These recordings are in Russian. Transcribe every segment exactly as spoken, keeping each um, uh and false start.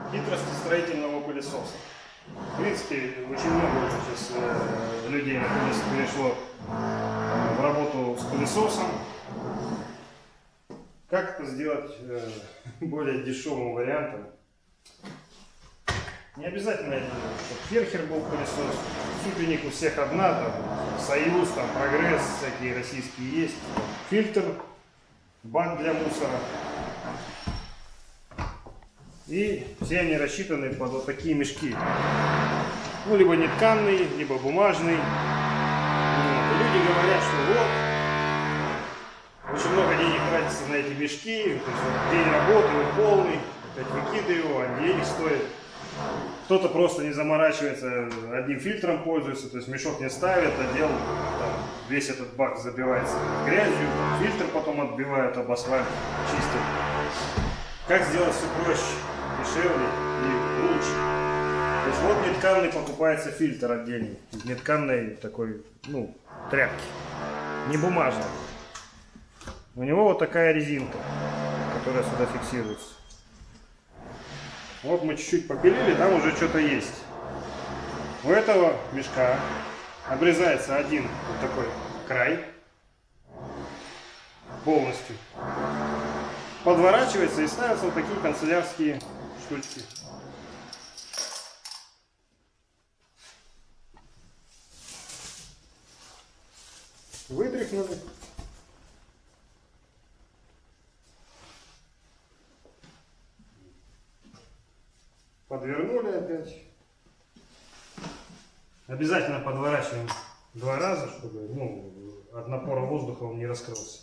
Хитрости строительного пылесоса. В принципе, очень много уже сейчас э, людей перешло э, в работу с пылесосом. Как это сделать э, более дешевым вариантом? Не обязательно, чтобы Керхер был пылесос. Супленик у всех одна, там, Союз, там, Прогресс, всякие российские есть. Фильтр, бак для мусора. И все они рассчитаны под вот такие мешки. Ну, либо нетканный, либо бумажный. Вот. И люди говорят, что вот, очень много денег тратится на эти мешки. То есть, вот, день работы, он полный, опять выкидываю его, а денег стоит. Кто-то просто не заморачивается, одним фильтром пользуется, то есть мешок не ставит, а делал, там, весь этот бак забивается грязью, фильтр потом отбивают об асфальт, чистят. Как сделать все проще, дешевле и лучше? То есть вот нетканный покупается фильтр отдельный, из нетканной такой, ну, тряпки, не бумажной. У него вот такая резинка, которая сюда фиксируется. Вот мы чуть-чуть попилили, там уже что-то есть. У этого мешка обрезается один вот такой край полностью. Подворачивается и ставятся вот такие канцелярские штучки. Вытряхнули. Подвернули опять. Обязательно подворачиваем два раза, чтобы, ну, от напора воздуха он не раскрылся.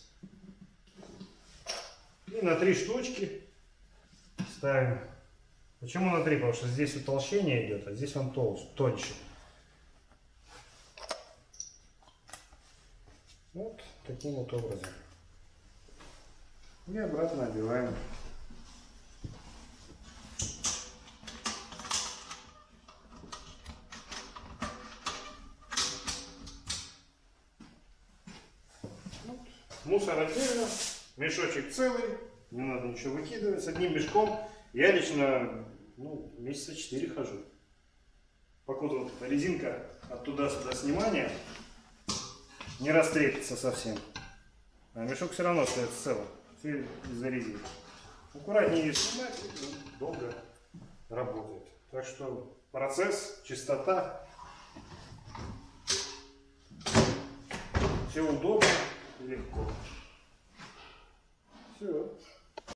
И на три штучки ставим. Почему на три? Потому что здесь утолщение идет, а здесь он толще, тоньше. Вот таким вот образом. И обратно обиваем. Мусор отдельно, мешочек целый, не надо ничего выкидывать. С одним мешком я лично, ну, месяца четыре хожу. Покуда вот эта резинка от туда-сюда снимания не растрепится совсем. А мешок все равно остается целым, все из-за резинки. Аккуратнее снимать, и долго работает. Так что процесс, чистота, все удобно. Легко. Все.